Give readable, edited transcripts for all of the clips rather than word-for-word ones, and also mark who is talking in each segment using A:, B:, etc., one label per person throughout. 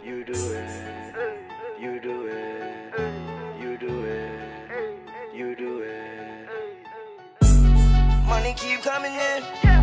A: You do it. You do it. You do it. You do it.
B: Money keep coming in.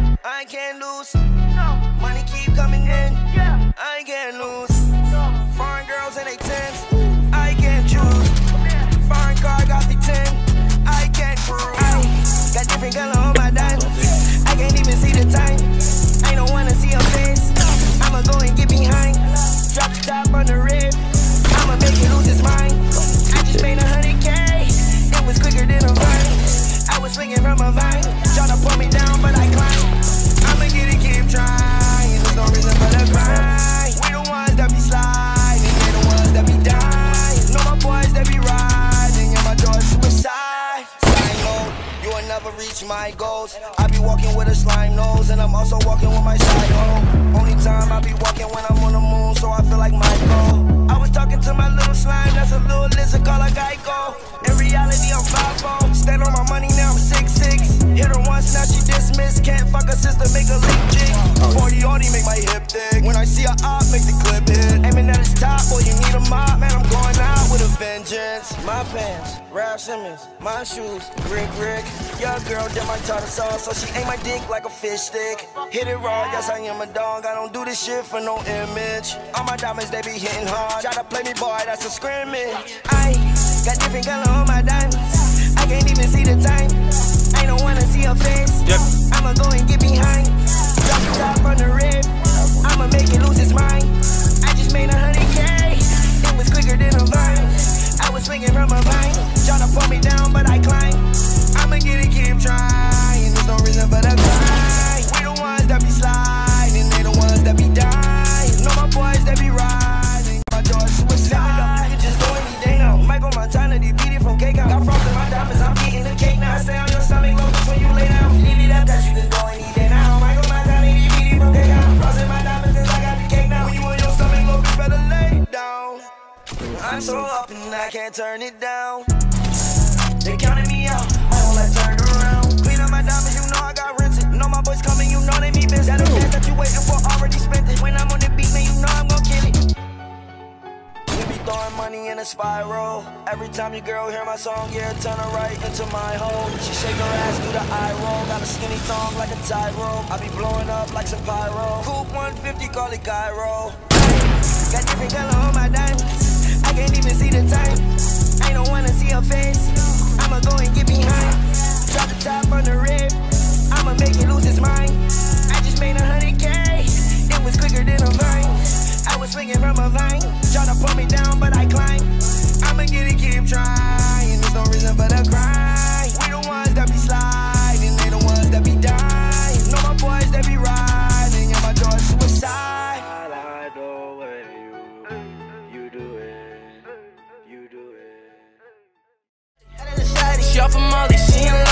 B: I can't lose. Money keep coming in. I can't lose. Foreign girls in they tens. I can't choose. Foreign car got the 10. I can't cruise. Got different color on my diamonds. I can't even see the time. I don't wanna see her face. I'ma go and get behind. Drop the top on the rib. I'ma make it lose his mind. I just made 100K. It was quicker than a vine. I was swinging from a vine. Try to pull me down, but I climb. I'ma get it, keep trying. There's no reason for the grind. We the ones that be sliding. They the ones that be dying. Know my boys that be riding. And my door's suicide. Sign low, you will never reach my goals. I be walking with a slime nose. And I'm also walking with my side hoe. Only time I be walking when I'm on the moon. So I feel like Michael. I was talking to my little slime. That's a little lizard called a Geico. In reality I'm 5'4". Stand on my money now I'm 6'6". Hit her once now she dismissed. Can't fuck her sister, make her leak jig. 40 already make my hip thick. When I see her up, make the clip hit. Aiming at his top, boy you need a mop. Man I'm going out with a vengeance. My pants, Ralph Simmons. My shoes, Rick. Your girl did my tartar sauce, so she ate my dick like a fish stick. Hit it raw, yes I am a dog. I don't do this shit for no image. All my diamonds they be hitting hard. Try to play me boy, that's a scrimmage. I got different color on my diamonds. I can't even see the time. I don't wanna see her face. I'ma go and get behind. Drop the top on the rib. I'ma make it lose his mind. I just made 100K. It was quicker than a vine. I was swinging from a vine. Try to pull me down, but I climb. I'ma get it, keep trying. There's no reason for the grind. We the ones that be sliding. They the ones that be dying. Know my boys that be riding. My door's suicide. You can just go any day now. Michael Montana, they beat it from cake out. Got frost in my diamonds, I'm eating the cake now. I stay on your stomach low when you lay down. Leave it up that you can go any day now. Michael Montana, they beat it from cake out. Frost in my diamonds, cause I got the cake now. When you on your stomach low, you better lay down. I'm so up and I can't turn it down. They counted me out, I won't let turn around. Clean up my diamonds, you know I got rinsed. Know my boys coming, you know they be busy. That cash that you waiting for already spent it. When I'm on the beat, man, you know I'm gon' kill it. We be throwing money in a spiral. Every time your girl hear my song, yeah, turn her right into my hole. She shake her ass through the eye roll. Got a skinny thong like a tightrope. I be blowing up like some pyro. Coupe 150, call it Cairo. Got different color on my diamonds. I can't even see the time. I don't wanna see her face. I'ma go and get behind. Drop the top on the rib. I'ma make it lose his mind. I just made 100K. It was quicker than a vine. I was swinging from a vine. Try to pull me down, but I climb. I'ma get it, keep trying. There's no reason for the grind. We the ones that be sliding. They the ones that be dying. Know my boys that be riding. And my door's suicide.
A: I like the way you do it. You do it.
B: She off of Molly, she in